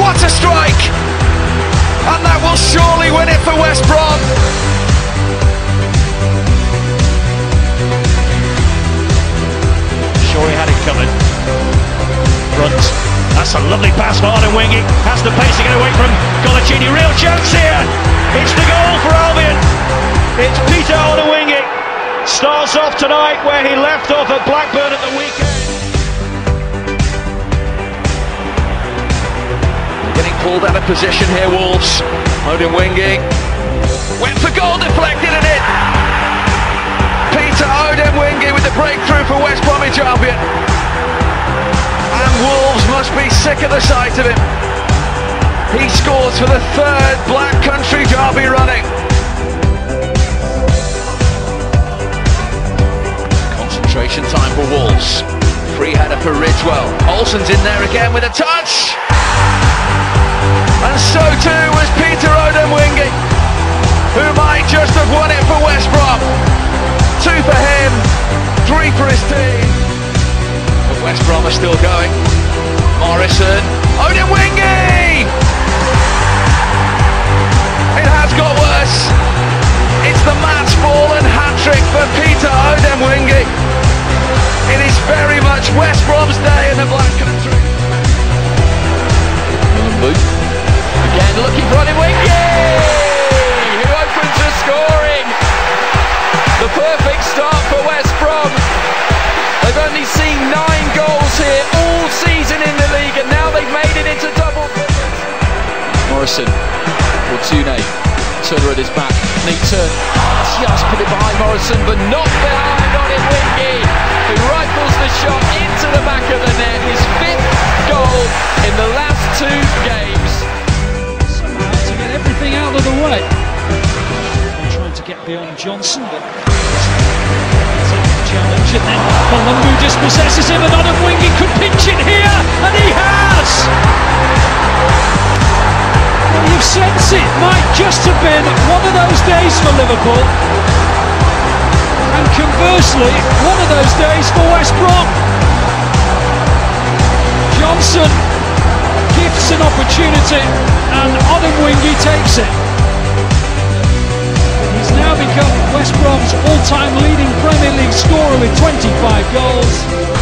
What a strike! And that will surely win it for West Brom. Sure he had it coming. Front. That's a lovely pass for Odemwingie. Has the pace to get away from Golacini. Real chance here. It's the goal for Albion. It's Peter Odemwingie. Starts off tonight where he left off at Blackburn at the weekend. Getting pulled out of position here, Wolves. Odemwingie went for goal, deflected and in. Peter Odemwingie with the breakthrough for West Bromwich Albion. And Wolves must be sick of the sight of him. He scores for the third Black Country derby running. Concentration time for Wolves. Free header for Ridgewell. Olsen's in there again with a touch. And so too was Peter Odemwingie, who might just have won it for West Brom. 2 for him, 3 for his team. But West Brom are still going. Morrison, Odemwingie! It has got worse. It's the match ball and hat-trick for Peter Odemwingie. It is very much West Brom's day in the Black Country. Again looking for Odemwingie, who opens the scoring. The perfect start for West Brom. They've only seen 9 goals here all season in the league, and now they've made it into double figures. Morrison, Fortune, Turner at his back, neat turn, just put it behind Morrison, but not behind Odemwingie, who rifles the shot into the back of the net, his 5th goal in the last 2 games. Somehow to get everything out of the way. They're trying to get beyond Johnson, but challenge, and then Malumbu dispossesses him, and Odemwingie could pinch it here, and he has! Well, you've sensed it might just have been one of those days for Liverpool, and conversely, one of those days for West Brom. Johnson gifts an opportunity, and Odemwingie takes it. He's now become West Brom's all-time leading Premier League scorer with 25 goals.